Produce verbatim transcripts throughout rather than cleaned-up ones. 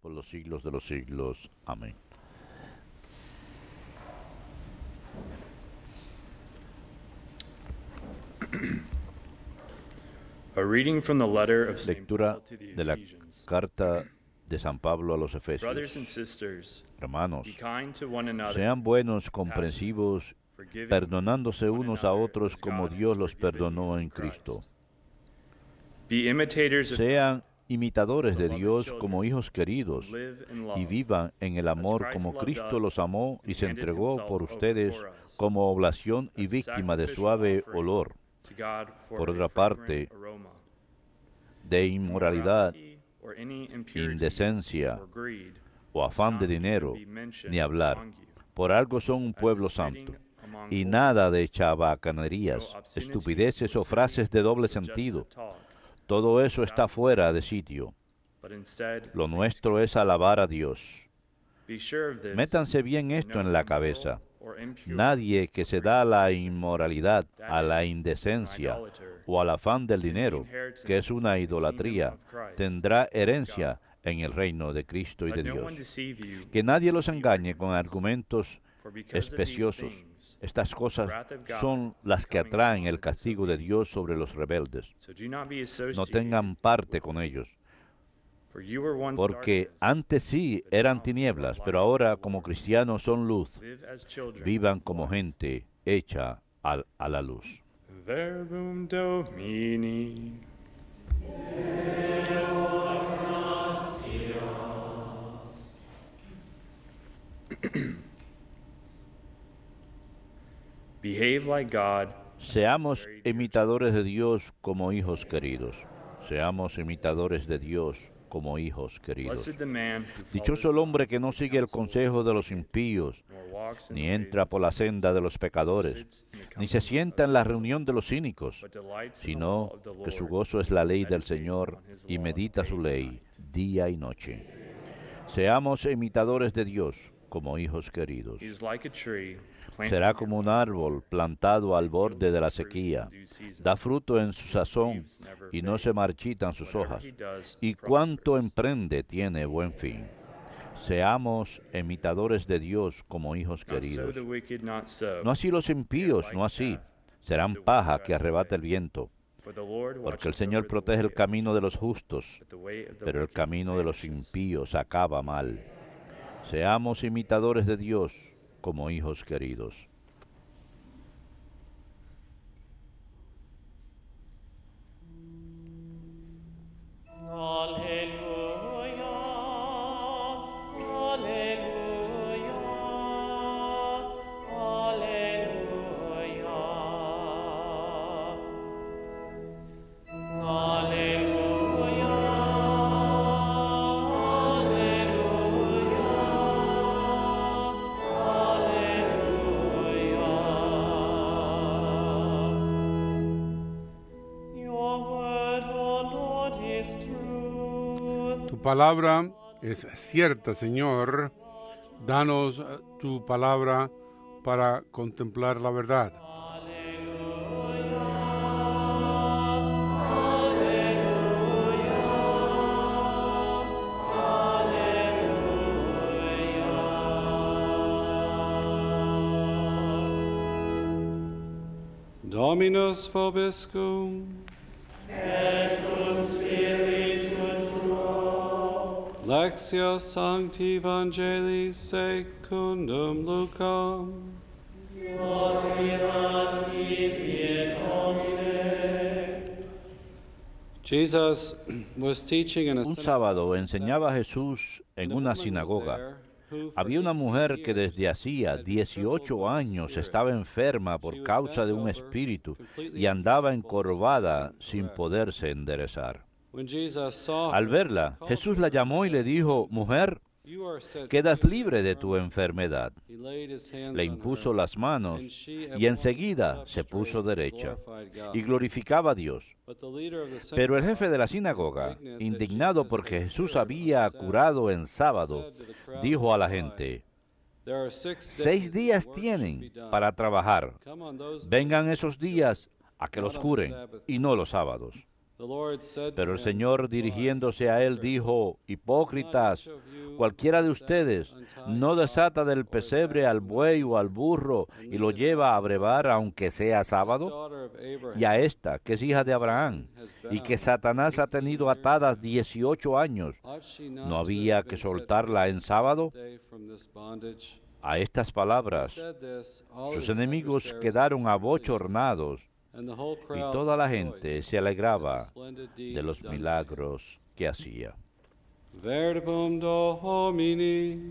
por los siglos de los siglos. Amén. A reading from the letter of Saint Lectura Paul to the de la Ephesians. carta de San Pablo a los Brothers and Efesios. sisters, Hermanos, be kind to one another, sean buenos, comprensivos, forgiving perdonándose one unos a another otros as como God Dios has los forgiven you perdonó in en Cristo. Christ. Be imitators of Sean imitadores de beloved Dios children, como hijos queridos and live in y love, vivan en el amor Christ como loved Cristo us los amó y and se handed entregó himself por over ustedes for us como oblación y as a víctima de sacrificial suave offering olor. to God for Por a otra fragrant parte, aroma. de inmoralidad, Immorality or any impurity indecencia or greed o must afán de not even dinero, be mentioned ni hablar. among you, Por algo son un as pueblo is fitting santo. among Y holy nada de people. chabacanerías, No obscenity estupideces or o frases de doble suggestive sentido. talk, Todo eso está fuera de sitio. but instead Lo nuestro es alabar a Dios. be sure of this, Métanse bien no esto en la immoral cabeza. or impure, Nadie que se da a la inmoralidad, a la indecencia an idolater, o al afán del is in the dinero, que es inheritance una in the kingdom idolatría, of Christ, tendrá of herencia God. en el reino de Cristo y de Let no one Dios. deceive you Que nadie los with engañe empty con words, argumentos for because of these especiosos. things, Estas the cosas wrath of God son is las que coming atraen upon el the castigo de disobedient. Dios sobre los rebeldes. So do not be No associated tengan parte with con them. ellos, For you were once porque darkness, antes sí but eran now you are tinieblas, light pero in the ahora Lord. como cristianos son luz. Live as children Vivan of como light. gente hecha al- a la luz. Verbum Domini. Behave like God. Seamos imitadores de Dios como hijos queridos. Seamos imitadores de Dios como hijos queridos. Blessed the man who Dichoso el follows hombre que no not the sigue el counsel of consejo de the los wicked, impíos, nor walks in ni the ways entra of por la sinners, senda de los nor pecadores, sits in the ni se company sienta of en la insolent, reunión de los cínicos, but delights in the sino law of the que su Lord, gozo es la ley del meditates Señor on his y law medita day su and ley night. día y noche. Seamos imitadores de Dios como hijos queridos. He is like a tree planted Será near como un running árbol water, plantado al that borde yields de la its fruit in sequía, due season. da fruto en su sazón Leaves never y no fade. se marchitan sus Whatever hojas, he does y cuanto prospers. emprende tiene buen fin. Seamos imitadores de Dios como hijos Not so queridos. the wicked, not so. No así los impíos, no así. Serán paja que arrebata el viento, For the Lord porque el watches Señor over the protege way el of the camino de just, los justos, but the way of the pero el wicked camino de los vanishes. impíos acaba mal. Seamos imitadores de Dios como hijos queridos. Alleluia, alleluia, alleluia. Alleluia, alleluia. Your word, O Lord, is truth. Tu palabra es cierta, Señor. Danos eh, tu palabra para contemplar la verdad. Dominus vobiscum. Lectio Sancti Evangelii secundum Lucam. Jesus was teaching in a Un sábado enseñaba Jesús en una sinagoga. Había una mujer que desde hacía dieciocho años estaba enferma por causa de un espíritu y andaba encorvada sin poderse enderezar. Al verla, Jesús la llamó y le dijo, «Mujer, quedas libre de tu enfermedad». Le impuso las manos y enseguida se puso derecha y glorificaba a Dios. Pero el jefe de la sinagoga, indignado porque Jesús había curado en sábado, dijo a la gente, «Seis días tienen para trabajar. Vengan esos días a que los curen y no los sábados». Pero el Señor, dirigiéndose a él, dijo: Hipócritas, cualquiera de ustedes no desata del pesebre al buey o al burro y lo lleva a brevar aunque sea sábado. Y a esta, que es hija de Abraham, y que Satanás ha tenido atada dieciocho años, ¿no había que soltarla en sábado? A estas palabras, sus enemigos quedaron abochornados, y toda la gente se alegraba de los milagros que hacía. Verbum Domini.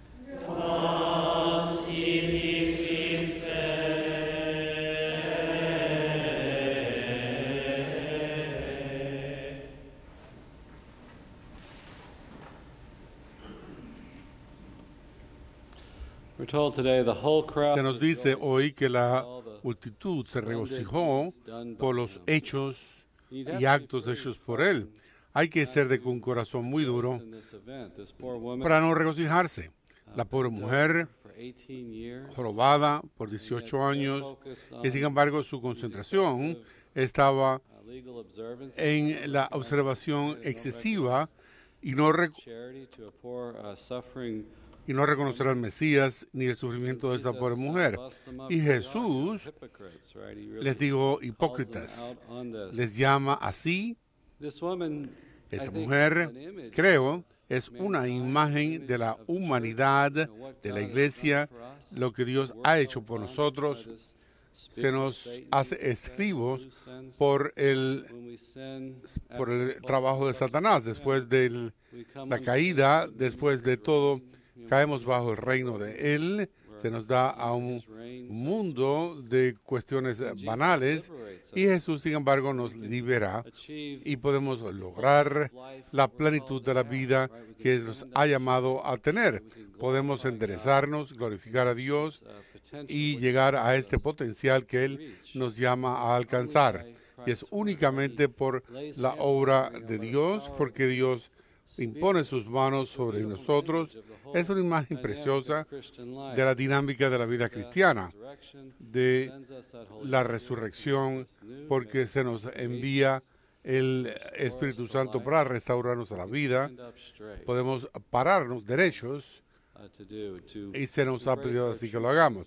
We're told today the whole crowd Se nos dice hoy que la multitud se regocijó por los hechos y actos hechos por él. Hay que ser de un corazón muy duro para no regocijarse. La pobre mujer, jorobada por dieciocho años, y sin embargo su concentración estaba en la observación excesiva y no, rec- y no reconocer al Mesías ni el sufrimiento de esta pobre mujer. Y Jesús les dijo hipócritas, les llama así. Esta mujer, creo, es una imagen de la humanidad, de la iglesia, lo que Dios ha hecho por nosotros. Se nos hace escribos por el, por el trabajo de Satanás. Después de la caída, después de todo, caemos bajo el reino de Él. Se nos da a un mundo de cuestiones banales y Jesús, sin embargo, nos libera y podemos lograr la plenitud de la vida que nos ha llamado a tener. Podemos enderezarnos, glorificar a Dios y llegar a este potencial que Él nos llama a alcanzar. Y es únicamente por la obra de Dios, porque Dios impone sus manos sobre nosotros. Es una imagen preciosa de la dinámica de la vida cristiana, de la resurrección, porque se nos envía el Espíritu Santo para restaurarnos a la vida. Podemos pararnos derechos y se nos ha pedido así que lo hagamos.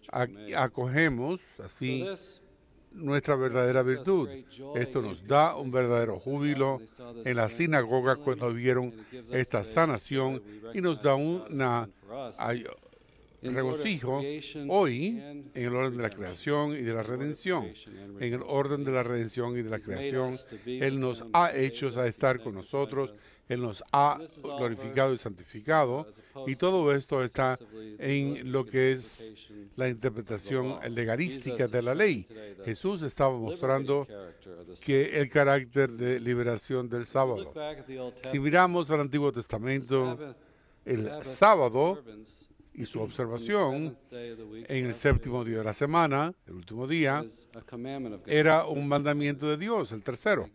Acogemos así nuestra verdadera virtud. Esto nos da un verdadero júbilo en la sinagoga cuando vieron esta sanación y nos da una ay, regocijo hoy en el orden de la creación y de la redención. En el orden de la redención y de la creación, Él nos ha hecho a estar con nosotros, Él nos ha glorificado y santificado, y todo esto está en lo que es la interpretación legalística de la ley. Jesús estaba mostrando que el carácter de liberación del sábado. Si miramos al Antiguo Testamento, el sábado y su observación en el séptimo día de la semana, el último día, era un mandamiento de Dios, el tercero,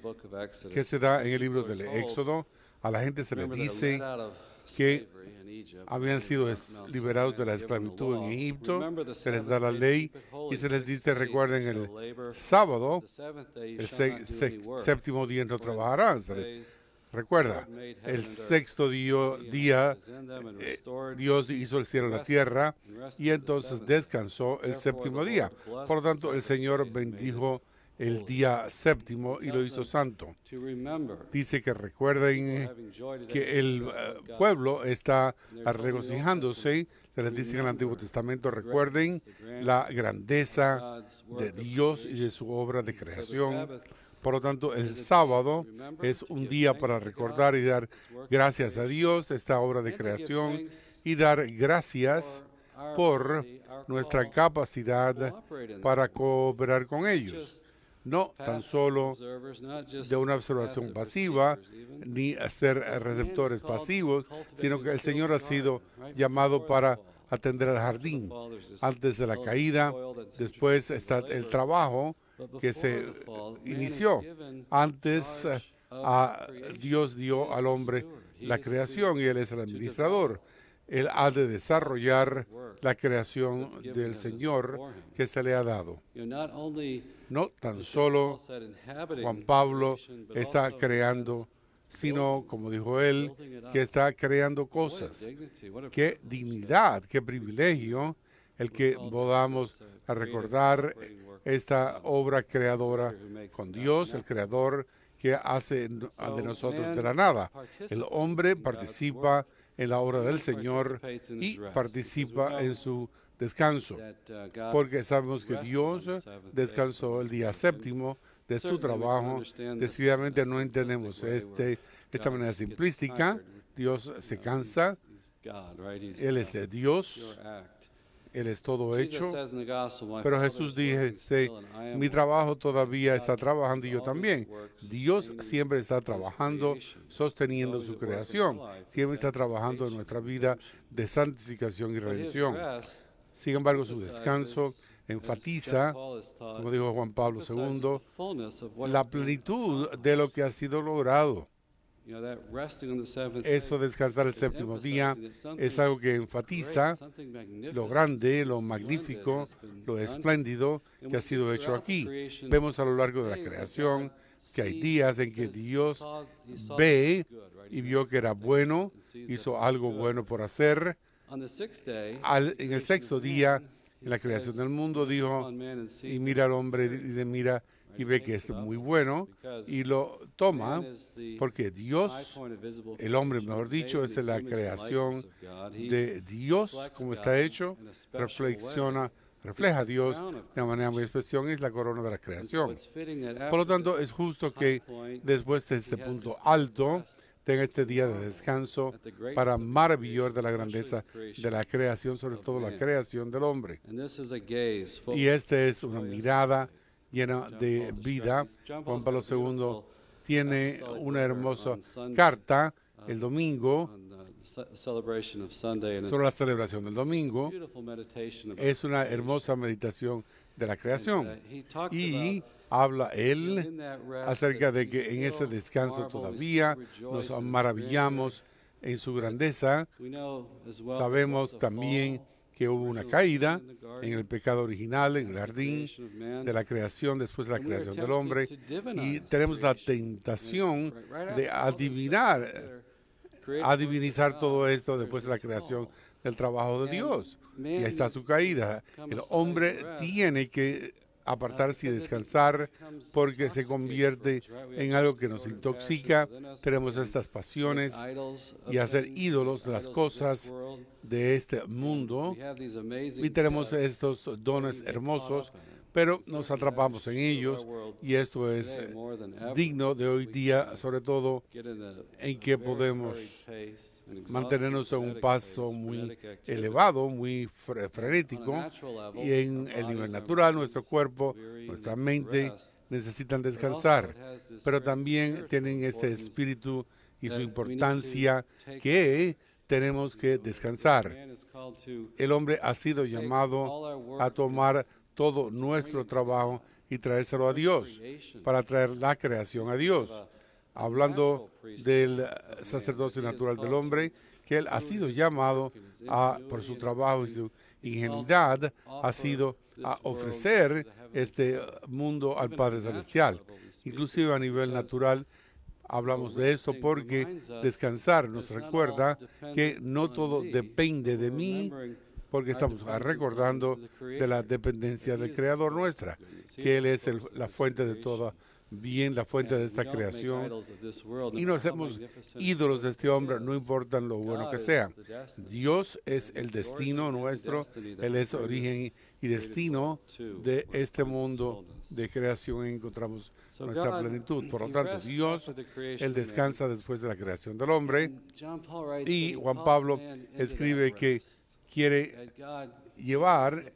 que se da en el libro del Éxodo. A la gente se les dice que habían sido liberados de la esclavitud en Egipto, se les da la ley y se les dice, recuerden, el sábado, el se- se- séptimo día no trabajarán. Se les recuerda, el sexto dio- día eh, Dios hizo el cielo y la tierra y entonces descansó el séptimo día. Por lo tanto, el Señor bendijo el día séptimo y lo hizo santo. Dice que recuerden que el uh, pueblo está regocijándose. Se les dice en el Antiguo Testamento, recuerden la grandeza de Dios y de su obra de creación. Por lo tanto, el sábado es un día para recordar y dar gracias a Dios, esta obra de creación, y dar gracias por nuestra capacidad para cooperar con ellos. No tan solo de una observación pasiva, ni ser receptores pasivos, sino que el Señor ha sido llamado para atender al jardín. Antes de la caída, después está el trabajo que se inició. Antes a Dios dio al hombre la creación y Él es el administrador. Él ha de desarrollar la creación del Señor que se le ha dado. No tan solo Juan Pablo está creando, sino, como dijo él, que está creando cosas. Qué dignidad, qué privilegio el que podamos recordar esta obra creadora con Dios, el Creador que hace de nosotros de la nada. El hombre participa en la obra del Señor y participa en su descanso, porque sabemos que Dios descansó el día séptimo de su trabajo. Decididamente no entendemos este, esta manera simplística. Dios se cansa, Él es de Dios, Él es todo hecho, pero Jesús dice, mi trabajo todavía está trabajando y yo también. Dios siempre está trabajando, sosteniendo su creación, siempre está trabajando en nuestra vida de santificación y redención. Sin embargo, su descanso enfatiza, como dijo Juan Pablo segundo, la plenitud de lo que ha sido logrado. Eso, descansar el séptimo día, es algo que enfatiza lo grande, lo magnífico, lo espléndido que ha sido hecho aquí. Vemos a lo largo de la creación que hay días en que Dios ve y vio que era bueno, hizo algo bueno por hacer. Al, en el sexto día, en la creación del mundo, dijo, y mira al hombre y le mira y ve que es muy bueno y lo toma, porque Dios, el hombre, mejor dicho, es la creación de Dios, como está hecho, reflexiona, refleja a Dios de una manera muy especial, es la corona de la creación. Por lo tanto, es justo que después de este punto alto, tenga este día de descanso para maravillar de la grandeza de la creación, sobre todo la creación del hombre. Y esta es una mirada llena de vida. Juan Pablo segundo tiene una hermosa carta el domingo sobre la celebración del domingo. Es una hermosa meditación de la creación. Y habla él acerca de que en ese descanso todavía nos maravillamos en su grandeza. Sabemos también que hubo una caída en el pecado original, en el jardín de la creación, después de la creación del hombre, y tenemos la tentación de adivinar, adivinizar todo esto después de la creación del trabajo de Dios. Y ahí está su caída. El hombre tiene que apartarse y descansar porque se convierte en algo que nos intoxica. Tenemos estas pasiones y hacer ídolos de las cosas de este mundo y tenemos estos dones hermosos, pero nos atrapamos en ellos y esto es digno de hoy día, sobre todo en que podemos mantenernos en un paso muy elevado, muy frenético, y en el nivel natural nuestro cuerpo, nuestra mente necesitan descansar, pero también tienen este espíritu y su importancia que tenemos que descansar. El hombre ha sido llamado a tomar todo nuestro trabajo y traérselo a Dios, para traer la creación a Dios. Hablando del sacerdocio natural del hombre, que él ha sido llamado a, por su trabajo y su ingenuidad, ha sido a ofrecer este mundo al Padre Celestial. Inclusive a nivel natural, hablamos de esto porque descansar nos recuerda que no todo depende de mí, porque estamos recordando de la dependencia del Creador nuestra, que Él es el, la fuente de todo bien, la fuente de esta creación. Y no hacemos ídolos de este hombre, no importan lo bueno que sea. Dios es el destino nuestro, Él es origen y destino de este mundo de creación en que encontramos nuestra plenitud. Por lo tanto, Dios, Él descansa después de la creación del hombre. Y Juan Pablo escribe que quiere llevar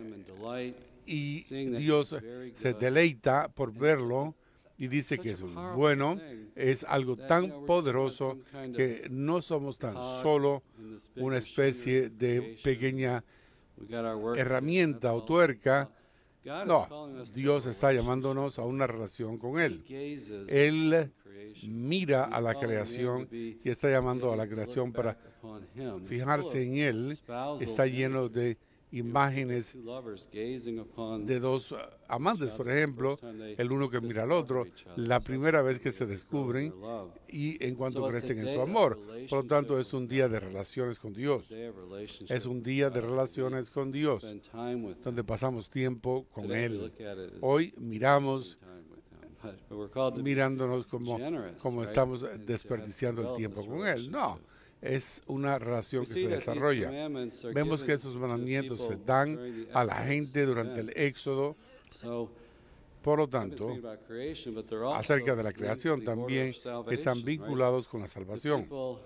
y Dios se deleita por verlo y dice que es bueno, es algo tan poderoso que no somos tan solo una especie de pequeña herramienta o tuerca No, Dios está llamándonos a una relación con Él. Él mira a la creación y está llamando a la creación para fijarse en Él. Está lleno de imágenes de dos amantes, por ejemplo, el uno que mira al otro, la primera vez que se descubren y en cuanto crecen en su amor. Por lo tanto, es un día de relaciones con Dios. Es un día de relaciones con Dios, donde pasamos tiempo con Él. Hoy miramos, mirándonos como, como estamos desperdiciando el tiempo con Él. No. Es una relación que se desarrolla. Vemos que esos mandamientos se dan a la gente durante el Éxodo. Por lo tanto, acerca de la creación también están vinculados con la salvación.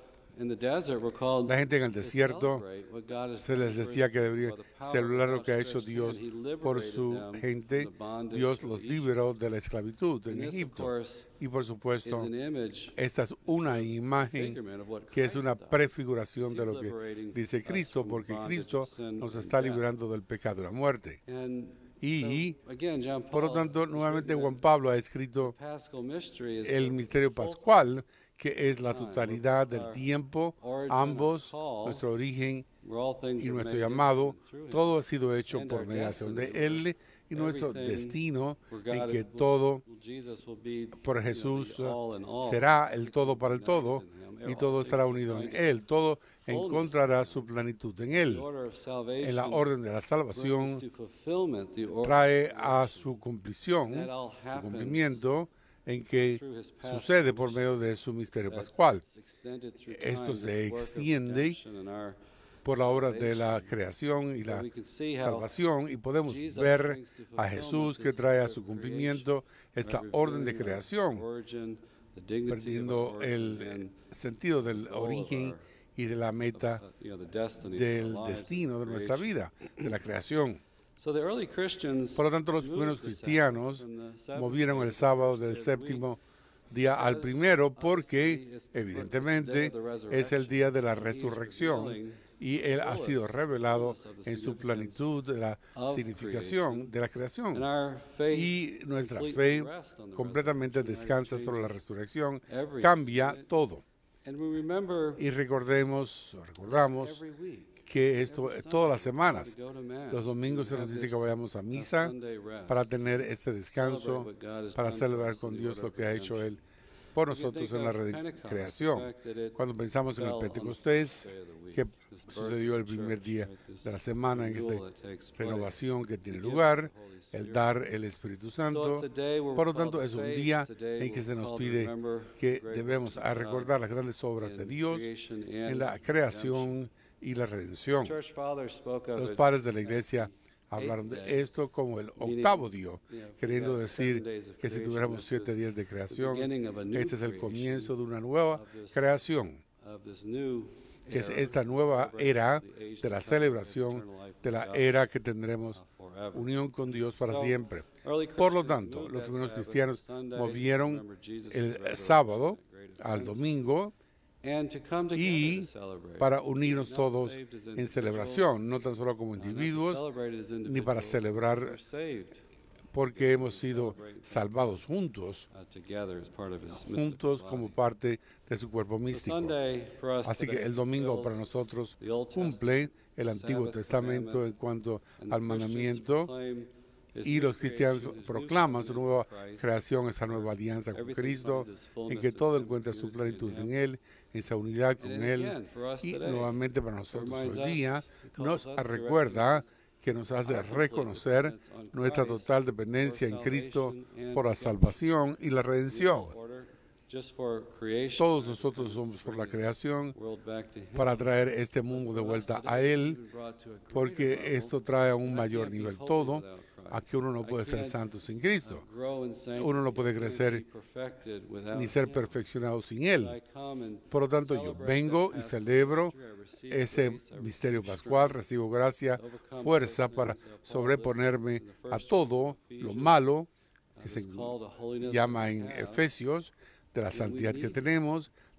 La gente en el desierto se les decía que deberían celebrar lo que ha hecho Dios por su gente. Dios los liberó de la esclavitud en Egipto. Y por supuesto, esta es una imagen que es una prefiguración de lo que dice Cristo, porque Cristo nos está liberando del pecado y la muerte. Y, por lo tanto, nuevamente Juan Pablo ha escrito el misterio pascual, que es la totalidad del tiempo, ambos, nuestro origen y nuestro llamado, todo ha sido hecho por mediación de Él y nuestro destino en que todo por Jesús será el todo para el todo y todo estará unido en Él, todo encontrará su plenitud en Él. En la orden de la salvación trae a su cumplición, su cumplimiento, en que sucede por medio de su misterio pascual. Esto se extiende por la obra de la creación y la salvación, y podemos ver a Jesús que trae a su cumplimiento esta orden de creación, perdiendo el sentido del origen y de la meta del destino de nuestra vida, de la creación. Por lo tanto, los primeros cristianos movieron el sábado del séptimo día al primero porque, evidentemente, es el día de la resurrección y Él ha sido revelado en su plenitud de la significación de la creación. Y nuestra fe completamente descansa sobre la resurrección, cambia todo. Y recordemos, recordamos que esto todas las semanas, los domingos se nos dice que vayamos a misa para tener este descanso, para celebrar con Dios lo que ha hecho Él por nosotros en la creación. Cuando pensamos en el Pentecostés, que sucedió el primer día de la semana en esta renovación que tiene lugar, el dar el Espíritu Santo. Por lo tanto, es un día en que se nos pide que debemos a recordar las grandes obras de Dios en la creación y la redención. Los padres de la iglesia hablaron de esto como el octavo día, queriendo decir que si tuviéramos siete días de creación, este es el comienzo de una nueva creación, que es esta nueva era de la celebración de la era que tendremos unión con Dios para siempre. Por lo tanto, los primeros cristianos movieron el sábado al domingo y para unirnos todos en celebración, no tan solo como individuos, ni para celebrar porque hemos sido salvados juntos, juntos como parte de su cuerpo místico. Así que el domingo para nosotros cumple el Antiguo Testamento en cuanto al mandamiento, y los cristianos proclaman su nueva creación, esa nueva alianza con Cristo, en que todo encuentra su plenitud en Él, esa unidad con Él. Y nuevamente para nosotros hoy día nos recuerda que nos hace reconocer nuestra total dependencia en Cristo por la salvación y la redención. Todos nosotros somos por la creación para traer este mundo de vuelta a Él, porque esto trae a un mayor nivel todo, a que uno no puede ser santo sin Cristo. Uno no puede crecer ni ser perfeccionado sin Él. Por lo tanto, yo vengo y celebro ese misterio pascual, recibo gracia, fuerza para sobreponerme a todo lo malo que se llama en Efesios, de la santidad que tenemos,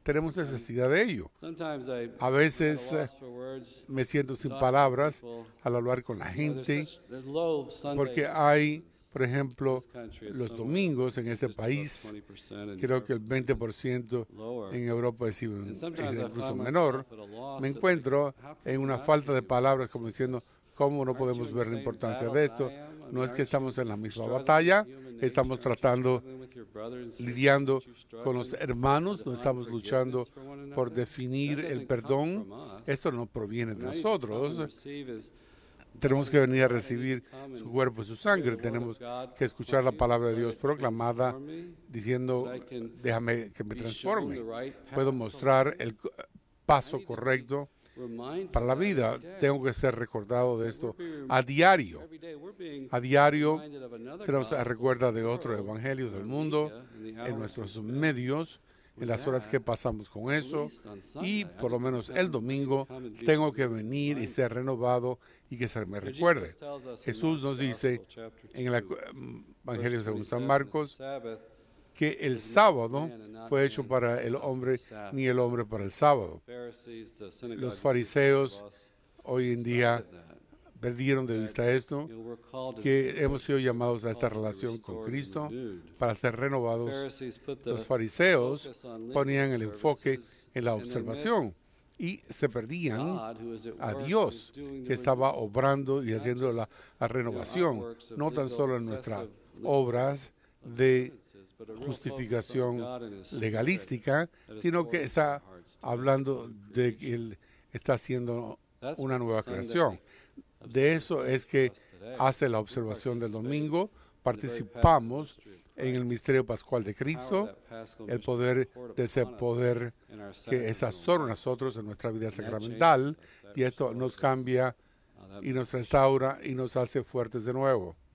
tenemos necesidad de ello. Sometimes I, A veces I'm at a eh, loss for words. me siento sin talking to palabras people. al hablar con la You know, gente, there's such- there's low Sunday porque hay, attendance por ejemplo, in this country. It's los somewhere domingos en este just above país, twenty percent, and creo que el Europe it's veinte por ciento lower. en Europa es And es sometimes I incluso find menor. myself at a loss Me at, like, encuentro how can en we una not falta de see palabras this? como diciendo, ¿cómo no Aren't podemos you in ver the la same importancia battle de I esto? am? I No mean, es que aren't estamos you en la misma struggling batalla, with human nature? estamos Aren't you tratando, struggling with your brother and sister? lidiando Aren't you con los struggling hermanos, to no define estamos luchando forgiveness for one por another? definir That el doesn't come perdón. from us. Esto no proviene de Now you come and nosotros. receive his Tenemos que body, venir a body, recibir come su and cuerpo y su hear sangre. the word of Tenemos God que escuchar la proclaimed, palabra de let Dios it proclamada transform me, diciendo, that I can déjame que me be transforme. shown the right Puedo path mostrar to el life. co- I paso need to be correcto reminded para la of that vida. every day. Tengo que ser recordado de That esto we're being- a diario. every day we're being A diario reminded of another se nos gospel recuerda de in the otro world, evangelio in del our mundo, media, in the en hours we nuestros spend medios, en with las horas que that. pasamos con At eso. least on Y Sunday, I por lo need to menos come- el domingo come and be tengo que venir y reminded. ser renovado y que se me But recuerde. Jesus tells us in Jesús nos Mark's dice Gospel, chapter en el two, ac- Evangelio verse según San twenty-seven, Marcos Sabbath que el is not sábado man and not fue hecho man para el of the hombre Sabbath. ni el hombre para el sábado. Pharisees, the synagogue Los leaders fariseos of us, hoy en día decided that. perdieron de vista esto, You know, we're called to que be hemos sido llamados a esta called to be relación con restored and Cristo renewed. para ser renovados. Pharisees put the Los fariseos focus on lip ponían el enfoque services, en la and they observación y se perdían God, who is at a work, Dios, who is doing the que estaba renewal. obrando y Not haciendo la, just, la you know, renovación, outworks of no tan legal solo en nuestras excessive obras de ordinances, but a real focus on justificación God and His Spirit legalística, that is sino que pouring está into our hearts to hablando make de some que Él está haciendo That's una what nueva Sunday creación. De eso es que hace la observación del domingo. Participamos en el misterio pascual de Cristo, el poder de ese poder que es sobre nosotros en nuestra vida sacramental, y esto nos cambia y nos restaura y nos hace fuertes de nuevo.